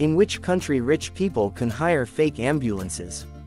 In which country rich people can hire fake ambulances?